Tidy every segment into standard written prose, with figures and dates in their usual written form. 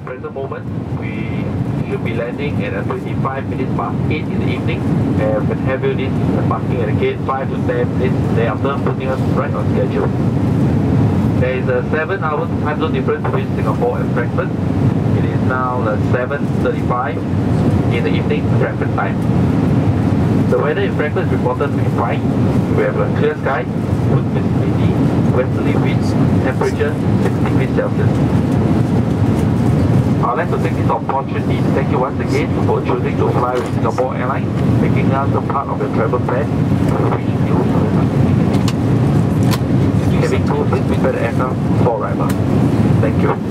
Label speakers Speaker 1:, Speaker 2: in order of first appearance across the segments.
Speaker 1: at present moment, we should be landing at 25 minutes past 8 in the evening, and we'll have you this parking at the gate 5 to 10 minutes thereafter, putting us right on schedule. There is a 7 hours time zone difference between Singapore and Frankfurt. It is now 7:35 in the evening, Frankfurt time. The weather in Frankfurt is reported to be fine. We have a clear sky, good visibility, westerly winds, temperature 6 degrees Celsius. I'd like to take this opportunity to thank you once again for choosing to fly with Singapore Airlines, making us a part of your travel plan. We wish you having 2 please prepare the aircraft for arrival. Thank you.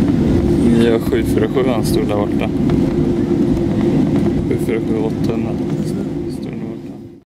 Speaker 2: Ja, 747 stod där borta. 747 800.